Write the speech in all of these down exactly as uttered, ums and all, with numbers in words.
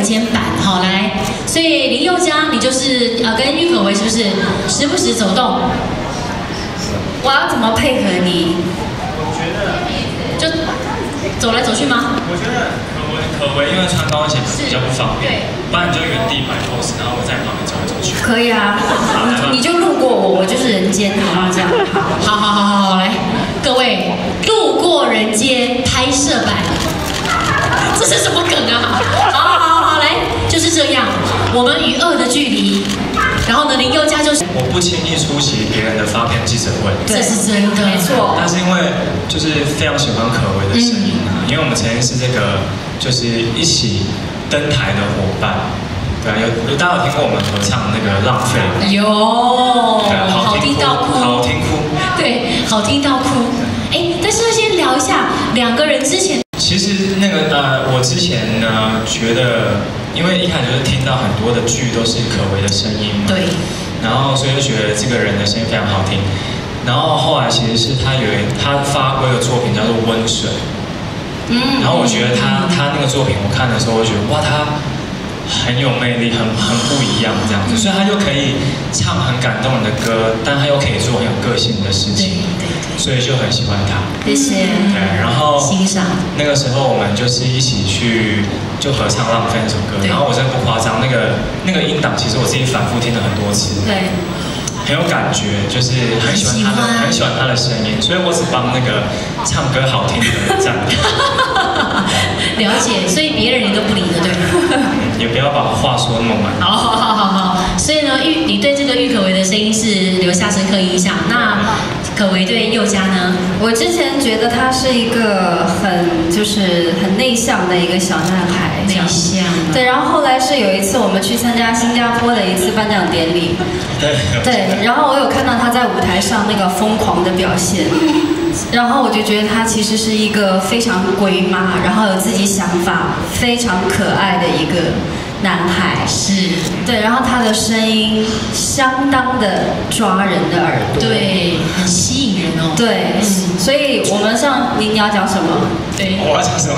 肩版，好来，所以林宥嘉你就是呃跟郁可唯是不是时不时走动？我要怎么配合你？ 我觉得就走来走去吗？ 我觉得可唯可唯因为穿高跟鞋比较不方便，不然你就原地摆 pose， 然后我在旁边走来走去。 可以啊，你就路过我，我就是人间，好不好？这样，好好好好好，来，各位，路过人间拍摄版，这是什么梗啊？好好好好，来，就是这样，我们与恶的距离。然后呢，林宥嘉就是， 我不轻易出席别人的发片记者会， 这是真的，没错。 但是因为就是非常喜欢可唯的声音啊，嗯、因为我们曾经是这个就是一起登台的伙伴。对啊，有有大家有听过我们合唱那个《浪费》？ 有，对，好听到哭， 好听哭， 对，好听到哭。哎，但是先聊一下两个人之前。 其实那个呃，我之前呢觉得，因为一开始就是听到很多的剧都是可唯的声音嘛， 对， 然后所以就觉得这个人的声音非常好听。然后后来其实是他有他发过一个作品叫做《温水》，嗯，然后我觉得他他那个作品我看的时候，我觉得哇他。很有魅力，很很不一样这样子，所以他又可以唱很感动人的歌，但他又可以做很有个性的事情，对对对，所以就很喜欢他。 谢谢。 对，然后欣赏。那个时候我们就是一起去就合唱《浪费》那首歌，然后我真的不夸张，那个那个音档其实我自己反复听了很多次，对，很有感觉，就是很喜欢他的很喜欢他的声音，所以我只帮那个唱歌好听的人赞美。 了解，所以别人你都不理的，对吗？ 也不要把话说那么满。 好好好好好，所以呢，郁你对这个郁可唯的声音是留下深刻印象。那可唯对宥嘉呢？ 我之前觉得他是一个很就是很内向的一个小男孩， 内向。 对，然后后来是有一次我们去参加新加坡的一次颁奖典礼， 对对，然后我有看到他在舞台上那个疯狂的表现。然后我就觉得他其实是一个非常鬼马，然后有自己想法、非常可爱的一个男孩。 是， 对，然后他的声音相当的抓人的耳朵， 对，很吸引人哦。 对，嗯、所以我们上你你要讲什么？ 对， 我要讲什么？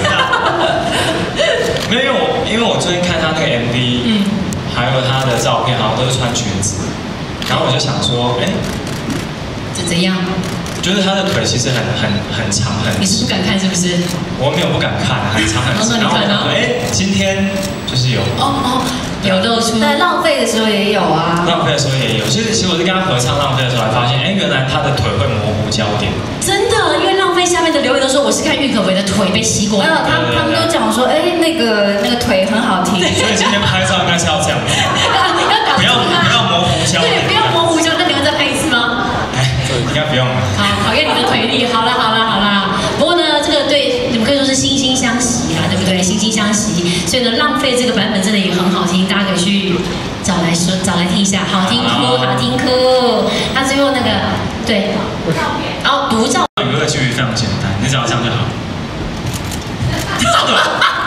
没有，因为我因为我最近看他那个 M V， 嗯，还有他的照片，好像都是穿裙子，然后我就想说，哎， 这怎样？ 就是他的腿其实很很很长很。 你是不敢看是不是？ 我没有不敢看，很长很长。然后我想说，哎，今天就是有。 哦哦，有露出。 在浪费的时候也有啊。 浪费的时候也有，其实其实我是跟他合唱浪费的时候才发现，哎，原来他的腿会模糊焦点。 真的，因为浪费下面的留言都说我是看郁可唯的腿被吸过来。 没有，他他们都讲说，哎，那个那个腿很好听。 所以今天拍照应该是要这样子。不要不要模糊焦点。 对，不要模糊焦点。那你们再拍一次吗？ 哎，应该不用了。 好，考验你的腿力。好了好了好了。不过呢，这个对你们可以说是惺惺相惜啦，对不对？惺惺相惜。所以呢，浪费这个版本真的也很好听，大家可以去找来说找来听一下，好听哭好听哭。他最后那个对，然后独照。 娱乐剧非常简单，你只要这样就好。